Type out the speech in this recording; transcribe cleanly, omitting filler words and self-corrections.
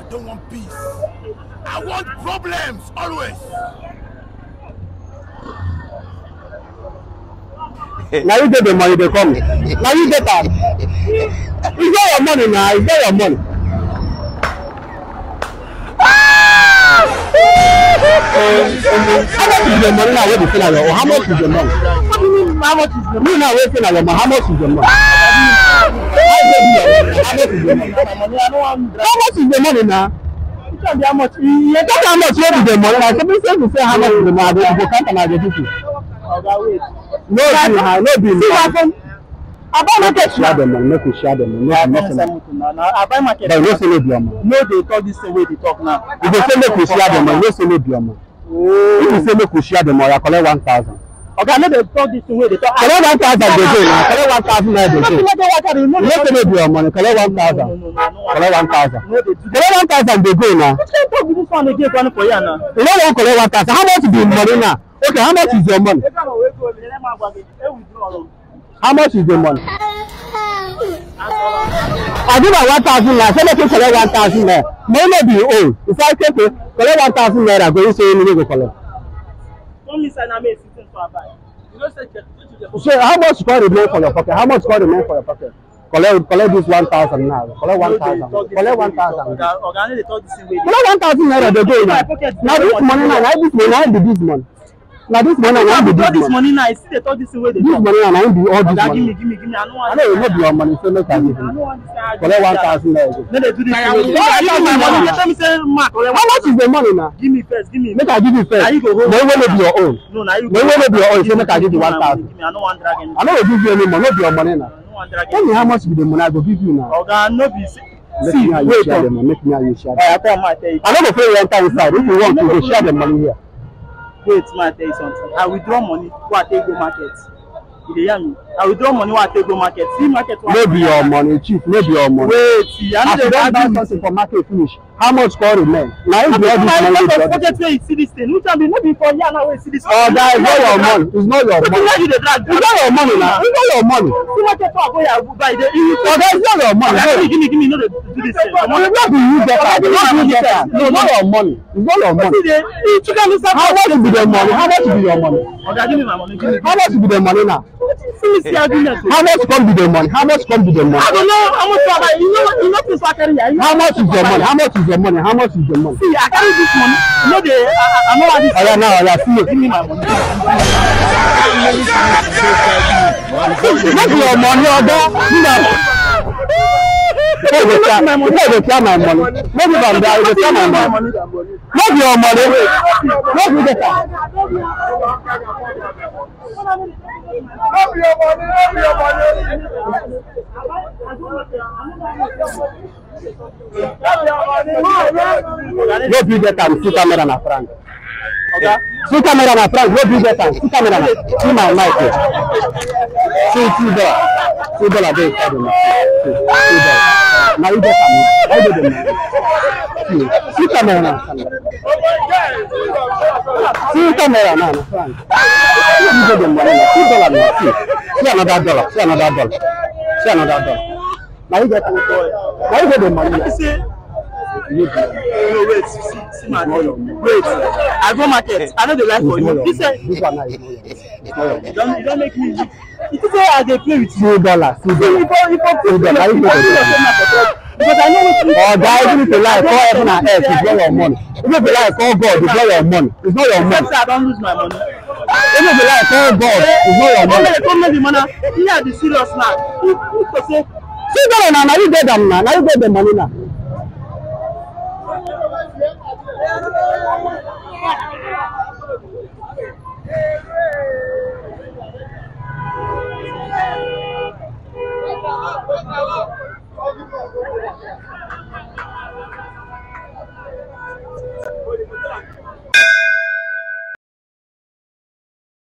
don't want peace. I want problems always. Now you get the money, they come. Now you get that. It's not your money now. It's not your money. How much is the money now? What do you feel like? How much is the money? What do you mean? How much is the money? Now wait till like how much is the money? How much is the money now? How much? You talk how much? What is the money? Like somebody say to say how much is the money? They go count and I get it. No, no, no. I buy market share them, make we share them. No, I buy market. But no say no be am. No, they talk this way they talk now. If they say make we share them, no say no be am. If you say make we share them, I collect 1,000. Okay, I know they talk this way they talk. Collect 1,000 they go now. Collect 1,000 they go. No say no be your money. Collect 1,000. Collect 1,000. Collect 1,000 they go now. Which kind talk be this one again for you now? You no wan collect 1,000. How much be money now? Okay, how much is your money? How much is the money? I give her 1,000 naira. So make you collect 1,000 naira. Money no be old. If I take it, collect 1,000 naira. Go you say you go collect. Don't miss an amazing sitting for buy. You know say. So how much can remain for your pocket? How much can remain for your pocket? Collect this 1,000 now. Collect 1,000. Collect 1,000. Collect 1,000 naira. They go now. Now this money now. Now this money. Now be this money. Now this money now be this money now. See they talk this way. This money now be all this money. Give me. I know it no be your money. So make I give you. Collect 1,000 naira. No they do this way. Give me money. You tell me say Mark. How much is the money now? Give me first. Give me. Make I give you first. No way no be your own. No now you. No way no be your own. So make I give you 1,000. I no want drag any. I no go give you any money. No be your money now. Tell me how much be the money I go give you now. Oga no be. See, wait share them. Make me how you share. I tell you. I no go pay you enter inside. If you want to go share the money here. Wait, man, tell you something. I withdraw money where I take go market. You hear me? I withdraw money where I take go market. See market. No be your money, chief. No be your money. Wait, see, I know they buy something for market finish. How much can remain? Now if you have this money, budget where you see this thing. Which one be not before here now? Where you see this? Oh, that is not your money. It's not your money. It's not your money now. It's not your money. See market for go here buy the. Oh, that is not your money. Give me. No, do this thing. It's not be you better. It's not you better. No, not your money. It's not your money. How much be the money? How much be your money? Okay, give me my money. How much be the money now? How much come be the money? How much come be the money? I don't know how much I buy. You know this I carry here. How much is your money? How much is your money? How much is your money? See, I carry this money. You know I know how this. Oh yeah, now I see you. Give me my money. Not your money, Oga. They will tell my money. Maybe from there, they will tell my money. Not your money. Not you get that. Not your money. Not your money. No big get am. See camera na front. Okay. See camera na front. No big get am. See camera na. See my mic. See there. See there. There. See there. Now you get am. I do them. See camera na. See camera na front. You get them money. See dollar na. See another dollar. See another dollar. See another dollar. Now you get am. Now you get the money. No, wait, see my wait. I go market. I know the life for you. This one now is not you don't make me. It is why they play with $2. $2. Because I know what. Oh, guys, even if you like, call heaven and earth, it's not your money. Even if you like, call God, it's not your money. It's not your money. I don't lose my money. Even if you like, call God, it's not your money. Come the money. You are the serious now. You say, $2 now. Now you get them now. Now you get the money now.